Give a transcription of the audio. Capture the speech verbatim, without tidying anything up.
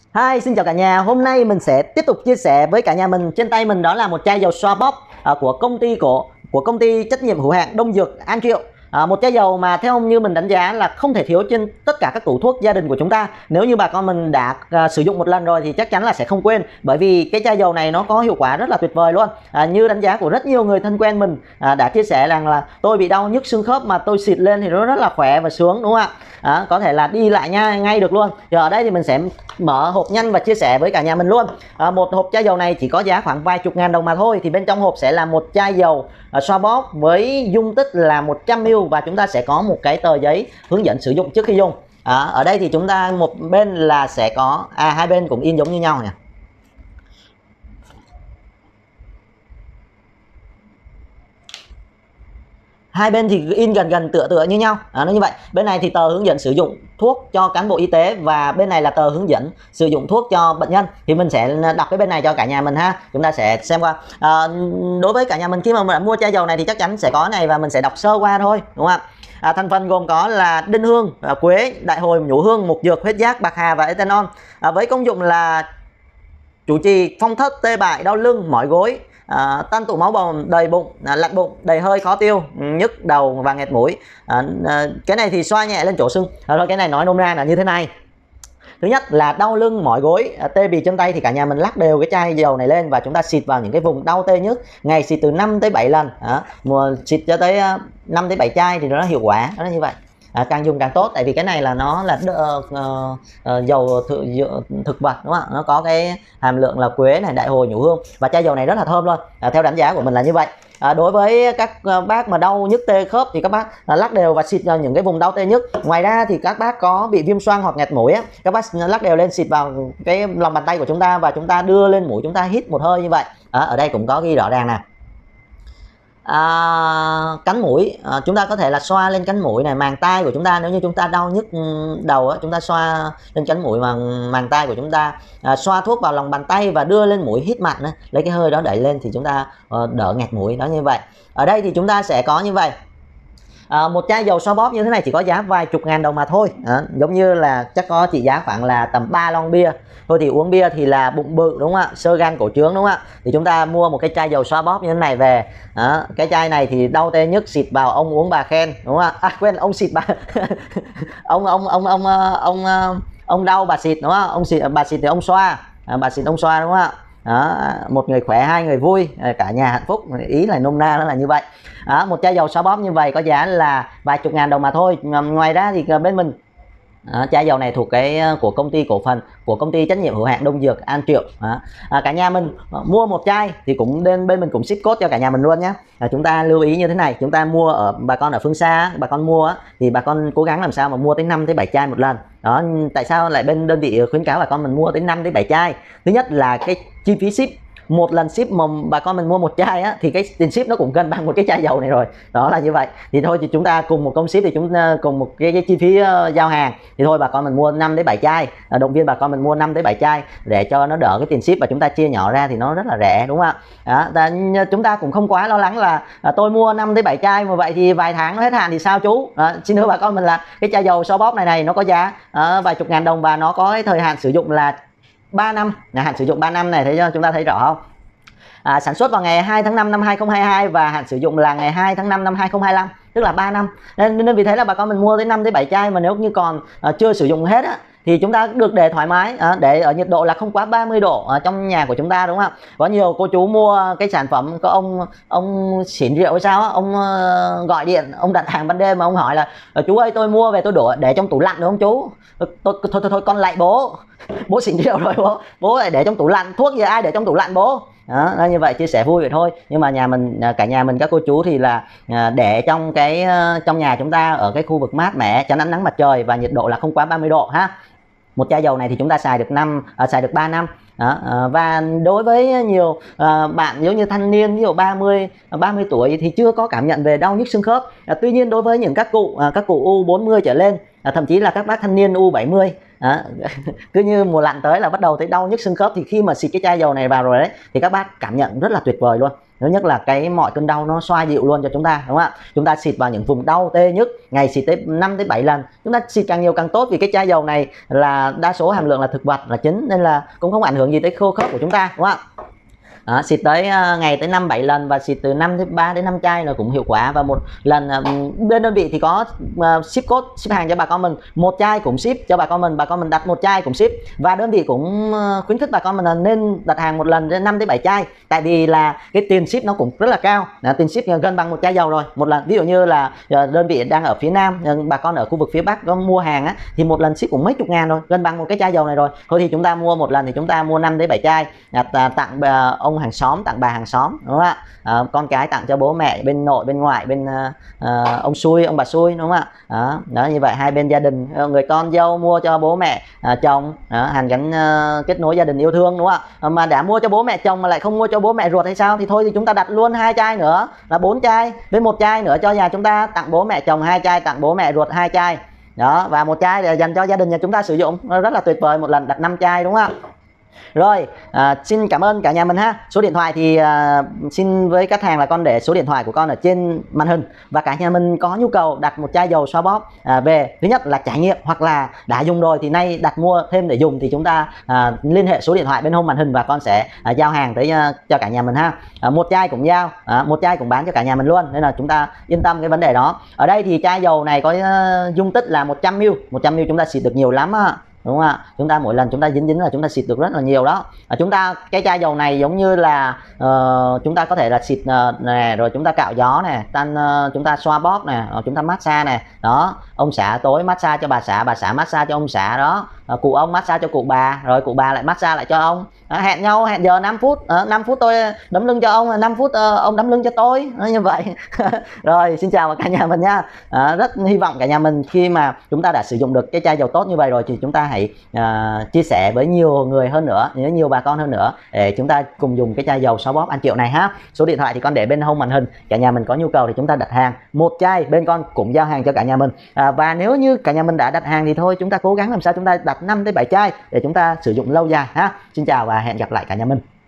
Hi, xin chào cả nhà. Hôm nay mình sẽ tiếp tục chia sẻ với cả nhà mình. Trên tay mình đó là một chai dầu xoa bóp à, của công ty của của công ty trách nhiệm hữu hạn Đông Dược An Triệu. À, một chai dầu mà theo như mình đánh giá là không thể thiếu trên tất cả các tủ thuốc gia đình của chúng ta. Nếu như bà con mình đã à, sử dụng một lần rồi thì chắc chắn là sẽ không quên, bởi vì cái chai dầu này nó có hiệu quả rất là tuyệt vời luôn. À, như đánh giá của rất nhiều người thân quen mình à, đã chia sẻ rằng là tôi bị đau nhức xương khớp mà tôi xịt lên thì nó rất là khỏe và sướng, đúng không ạ? À, có thể là đi lại nha ngay được luôn. Giờ ở đây thì mình sẽ mở hộp nhanh và chia sẻ với cả nhà mình luôn. À, một hộp chai dầu này chỉ có giá khoảng vài chục ngàn đồng mà thôi. Thì bên trong hộp sẽ là một chai dầu à, xoa bóp với dung tích là một trăm mi li lít và chúng ta sẽ có một cái tờ giấy hướng dẫn sử dụng trước khi dùng. À, ở đây thì chúng ta một bên là sẽ có à hai bên cũng in giống như nhau nè. Hai bên thì in gần gần tựa tựa như nhau, à, nó như vậy. Bên này thì tờ hướng dẫn sử dụng thuốc cho cán bộ y tế và bên này là tờ hướng dẫn sử dụng thuốc cho bệnh nhân. Thì mình sẽ đọc cái bên này cho cả nhà mình ha. Chúng ta sẽ xem qua. À, đối với cả nhà mình khi mà mình đã mua chai dầu này thì chắc chắn sẽ có này và mình sẽ đọc sơ qua thôi, đúng không ạ? À, thành phần gồm có là đinh hương, à, quế, đại hồi, nhũ hương, mục dược, huyết giác, bạc hà và ethanol. À, với công dụng là chủ trì phong thấp, tê bại, đau lưng, mỏi gối, à, tan tụ máu bầm, đầy bụng, à, lạnh bụng, đầy hơi, khó tiêu, nhức đầu và nghẹt mũi. À, à, cái này thì xoa nhẹ lên chỗ sưng. À, thôi cái này nói nôm na là như thế này. Thứ nhất là đau lưng, mỏi gối, à, tê bì chân tay thì cả nhà mình lắc đều cái chai dầu này lên và chúng ta xịt vào những cái vùng đau tê nhức. Ngày xịt từ năm tới bảy lần, à, mùa xịt cho tới năm tới bảy chai thì nó hiệu quả, nó như vậy. À, càng dùng càng tốt, tại vì cái này là nó là uh, uh, uh, dầu thực, thực vật, đúng không ạ? Nó có cái hàm lượng là quế này, đại hồi, nhũ hương và chai dầu này rất là thơm luôn. À, theo đánh giá của mình là như vậy. À, đối với các uh, bác mà đau nhức tê khớp thì các bác uh, lắc đều và xịt vào những cái vùng đau tê nhức. Ngoài ra thì các bác có bị viêm xoang hoặc nghẹt mũi á, các bác lắc đều lên xịt vào cái lòng bàn tay của chúng ta và chúng ta đưa lên mũi, chúng ta hít một hơi như vậy. À, ở đây cũng có ghi rõ ràng nè. À, cánh mũi, à, chúng ta có thể là xoa lên cánh mũi này, màng tai của chúng ta. Nếu như chúng ta đau nhức đầu á, chúng ta xoa lên cánh mũi màng màng tai của chúng ta, à, xoa thuốc vào lòng bàn tay và đưa lên mũi hít mạnh, lấy cái hơi đó đẩy lên thì chúng ta uh, đỡ nghẹt mũi đó, như vậy. Ở đây thì chúng ta sẽ có như vậy. À, một chai dầu xoa bóp như thế này chỉ có giá vài chục ngàn đồng mà thôi. À, giống như là chắc có trị giá khoảng là tầm ba lon bia thôi. Thì uống bia thì là bụng bự, đúng không ạ? Xơ gan cổ trướng, đúng không ạ? Thì chúng ta mua một cái chai dầu xoa bóp như thế này về. À, cái chai này thì đau tê nhức xịt vào ông uống bà khen, đúng không ạ? À quên, ông xịt bà ông ông ông ông ông ông ông đau bà xịt, đúng không? Ông xịt bà xịt thì ông xoa, à, bà xịt ông xoa, đúng không ạ? Đó, một người khỏe hai người vui, cả nhà hạnh phúc, ý là nôm na nó là như vậy. Đó, một chai dầu xoa bóp như vậy có giá là vài chục ngàn đồng mà thôi. Ngoài ra thì bên mình à, chai dầu này thuộc cái của công ty cổ phần của công ty trách nhiệm hữu hạn Đông Dược An Triệu. À, à, cả nhà mình mua một chai thì cũng bên bên mình cũng ship code cho cả nhà mình luôn nhé. À, chúng ta lưu ý như thế này, chúng ta mua ở bà con ở phương xa, bà con mua thì bà con cố gắng làm sao mà mua tới năm tới bảy chai một lần. Đó, tại sao lại bên đơn vị khuyến cáo bà con mình mua tới năm tới bảy chai? Thứ nhất là cái chi phí ship, một lần ship mà bà con mình mua một chai á thì cái tiền ship nó cũng cân bằng một cái chai dầu này rồi, đó là như vậy. Thì thôi thì chúng ta cùng một công ship thì chúng ta cùng một cái, cái chi phí uh, giao hàng thì thôi bà con mình mua năm tới bảy chai, à, động viên bà con mình mua năm tới bảy chai để cho nó đỡ cái tiền ship và chúng ta chia nhỏ ra thì nó rất là rẻ, đúng không ạ? Đó, chúng ta cũng không quá lo lắng là à, tôi mua năm tới bảy chai mà vậy thì vài tháng nó hết hạn thì sao chú? À, xin thưa bà con mình là cái chai dầu xoa bóp này này nó có giá à, vài chục ngàn đồng và nó có cái thời hạn sử dụng là ba năm, nhà hạn sử dụng ba năm này, thấy chưa? Chúng ta thấy rõ không? À, sản xuất vào ngày hai tháng năm năm hai nghìn không trăm hai mươi hai và hạn sử dụng là ngày hai tháng năm năm hai nghìn không trăm hai mươi lăm, tức là ba năm. Nên, nên vì thế là bà con mình mua tới năm tới bảy chai mà nếu như còn à, chưa sử dụng hết á thì chúng ta được để thoải mái, à, để ở nhiệt độ là không quá ba mươi độ ở trong nhà của chúng ta, đúng không ạ? Có nhiều cô chú mua cái sản phẩm, có ông ông xỉn rượu hay sao á, ông uh, gọi điện, ông đặt hàng ban đêm mà ông hỏi là chú ơi tôi mua về tôi đổ để trong tủ lạnh được không chú? Tôi, tôi, thôi, thôi thôi con lại bố, bố xỉn rượu rồi bố, bố lại để trong tủ lạnh, thuốc gì ai để trong tủ lạnh bố? Đó, như vậy chia sẻ vui vậy thôi. Nhưng mà nhà mình, cả nhà mình, các cô chú thì là để trong cái trong nhà chúng ta ở cái khu vực mát mẻ, tránh ánh nắng mặt trời và nhiệt độ là không quá ba mươi độ ha. Một chai dầu này thì chúng ta xài được năm à, xài được ba năm. Đó, à, và đối với nhiều à, bạn giống như thanh niên, ví dụ ba mươi ba mươi tuổi thì chưa có cảm nhận về đau nhức xương khớp. À, tuy nhiên đối với những các cụ à, các cụ u bốn mươi trở lên, à, thậm chí là các bác thanh niên u bảy mươi, à, cứ như mùa lạnh tới là bắt đầu thấy đau nhức xương khớp thì khi mà xịt cái chai dầu này vào rồi đấy thì các bác cảm nhận rất là tuyệt vời luôn. thứ nhất là cái mọi cơn đau nó xoa dịu luôn cho chúng ta, đúng không ạ? Chúng ta xịt vào những vùng đau tê nhức, ngày xịt tới năm tới bảy lần, chúng ta xịt càng nhiều càng tốt, vì cái chai dầu này là đa số hàm lượng là thực vật là chính, nên là cũng không ảnh hưởng gì tới khô khớp của chúng ta, đúng không ạ? Đó, xịt tới uh, ngày tới năm bảy lần và xịt từ năm tới ba đến năm chai là cũng hiệu quả. Và một lần uh, bên đơn vị thì có uh, ship code ship hàng cho bà con mình, một chai cũng ship cho bà con mình, bà con mình đặt một chai cũng ship. Và đơn vị cũng uh, khuyến khích bà con mình là nên đặt hàng một lần đến năm tới bảy chai, tại vì là cái tiền ship nó cũng rất là cao. Đó, tiền ship gần bằng một chai dầu rồi một lần. Ví dụ như là uh, đơn vị đang ở phía Nam, uh, bà con ở khu vực phía Bắc có mua hàng á, thì một lần ship cũng mấy chục ngàn rồi, gần bằng một cái chai dầu này rồi. Thôi thì chúng ta mua một lần thì chúng ta mua năm tới bảy chai, đặt uh, tặng uh, ông hàng xóm, tặng bà hàng xóm, đúng không ạ? À, con cái tặng cho bố mẹ, bên nội bên ngoại, bên uh, uh, ông xui ông bà xui, đúng không ạ? Đó, đó như vậy hai bên gia đình, người con dâu mua cho bố mẹ uh, chồng, đó, hàn gắn uh, kết nối gia đình yêu thương, đúng không ạ? À, mà đã mua cho bố mẹ chồng mà lại không mua cho bố mẹ ruột hay sao, thì thôi thì chúng ta đặt luôn hai chai nữa là bốn chai, với một chai nữa cho nhà chúng ta, tặng bố mẹ chồng hai chai, tặng bố mẹ ruột hai chai, đó, và một chai để dành cho gia đình nhà chúng ta sử dụng, rất là tuyệt vời, một lần đặt năm chai, đúng không ạ? Rồi, à, xin cảm ơn cả nhà mình ha. Số điện thoại thì à, xin với khách hàng là con để số điện thoại của con ở trên màn hình, và cả nhà mình có nhu cầu đặt một chai dầu xoa bóp à, về, thứ nhất là trải nghiệm hoặc là đã dùng rồi thì nay đặt mua thêm để dùng, thì chúng ta à, liên hệ số điện thoại bên hông màn hình và con sẽ à, giao hàng tới à, cho cả nhà mình ha. À, một chai cũng giao, à, một chai cũng bán cho cả nhà mình luôn, nên là chúng ta yên tâm cái vấn đề đó. Ở đây thì chai dầu này có uh, dung tích là một trăm mi li lít, một trăm mi li lít chúng ta xịt được nhiều lắm á, đúng không ạ? Chúng ta mỗi lần chúng ta dính dính là chúng ta xịt được rất là nhiều đó. À, chúng ta cái chai dầu này giống như là uh, chúng ta có thể là xịt uh, nè, rồi chúng ta cạo gió nè, tan uh, chúng ta xoa bóp nè, uh, chúng ta massage nè, đó, ông xã tối massage cho bà xã, bà xã massage cho ông xã đó, uh, cụ ông massage cho cụ bà, rồi cụ bà lại massage lại cho ông. À, hẹn nhau hẹn giờ năm phút, uh, năm phút tôi đấm lưng cho ông, năm phút uh, ông đấm lưng cho tôi, uh, như vậy. Rồi xin chào cả nhà mình nha. Uh, rất hy vọng cả nhà mình khi mà chúng ta đã sử dụng được cái chai dầu tốt như vậy rồi thì chúng ta hãy uh, chia sẻ với nhiều người hơn nữa, nhiều bà con hơn nữa, để chúng ta cùng dùng cái chai dầu xoa bóp An Triệu này ha. Số điện thoại thì con để bên hông màn hình, cả nhà mình có nhu cầu thì chúng ta đặt hàng một chai, bên con cũng giao hàng cho cả nhà mình. À, và nếu như cả nhà mình đã đặt hàng thì thôi chúng ta cố gắng làm sao chúng ta đặt năm tới bảy chai để chúng ta sử dụng lâu dài ha. Xin chào và hẹn gặp lại cả nhà mình.